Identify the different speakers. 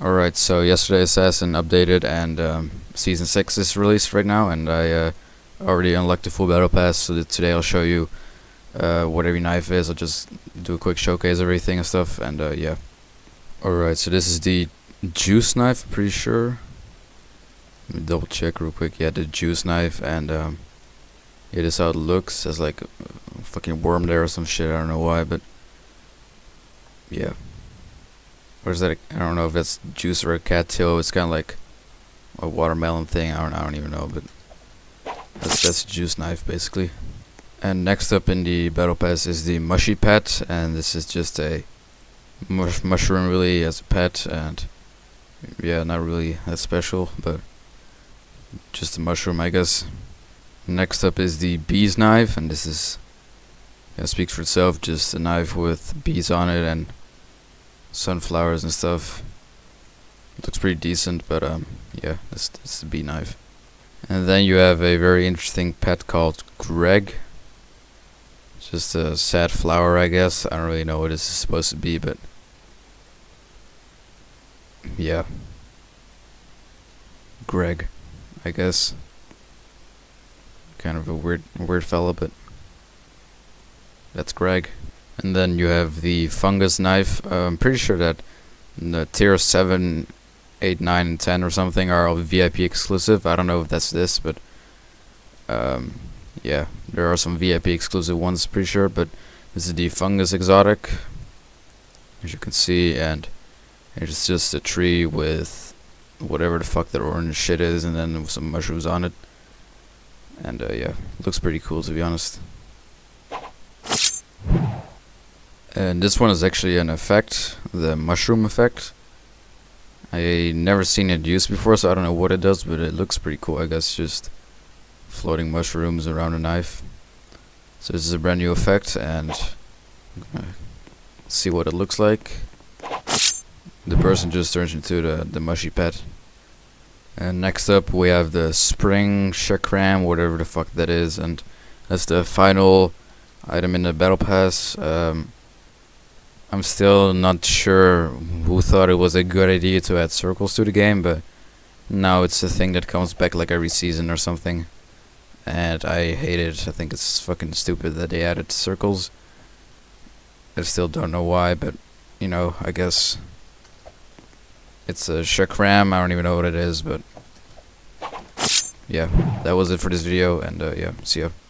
Speaker 1: Alright, so yesterday Assassin updated and Season 6 is released right now, and I already unlocked the full battle pass, so that today I'll show you what every knife is. I'll just do a quick showcase of everything and stuff, and yeah. Alright, so this is the juice knife, I'm pretty sure. Let me double check real quick. Yeah, the juice knife, and yeah, this is how it looks. There's like a fucking worm there or some shit, I don't know why, but yeah. Or is that I don't know if that's juice or a cattail. It's kind of like a watermelon thing. I don't even know, but that's a juice knife basically. And next up in the battle pass is the mushy pet, and this is just a mushroom really as a pet, and yeah, not really that special, but just a mushroom, I guess. Next up is the bees knife, and this is, yeah, speaks for itself. Just a knife with bees on it and sunflowers and stuff. Looks pretty decent, but yeah, that's the bee knife. And then you have a very interesting pet called Greg. It's just a sad flower, I guess. I don't really know what this is supposed to be, but yeah, Greg, I guess. Kind of a weird fella, but that's Greg. And then you have the fungus knife. I'm pretty sure that the tier 7, 8, 9, and 10 or something are all VIP exclusive. I don't know if that's this, but yeah, there are some VIP exclusive ones, pretty sure. But this is the fungus exotic, as you can see, and it's just a tree with whatever the fuck that orange shit is, and then some mushrooms on it. And yeah, looks pretty cool, to be honest. And this one is actually an effect, the mushroom effect. I never seen it used before, so I don't know what it does, but it looks pretty cool, I guess. Just floating mushrooms around a knife. So this is a brand new effect, and see what it looks like. The person just turns into the mushy pet. And next up we have the spring chakram, whatever the fuck that is, and that's the final item in the battle pass. I'm still not sure who thought it was a good idea to add circles to the game, but now it's a thing that comes back like every season or something, and I hate it. I think it's fucking stupid that they added circles. I still don't know why, but you know, I guess it's a chakram. I don't even know what it is, but yeah, that was it for this video, and yeah, see ya.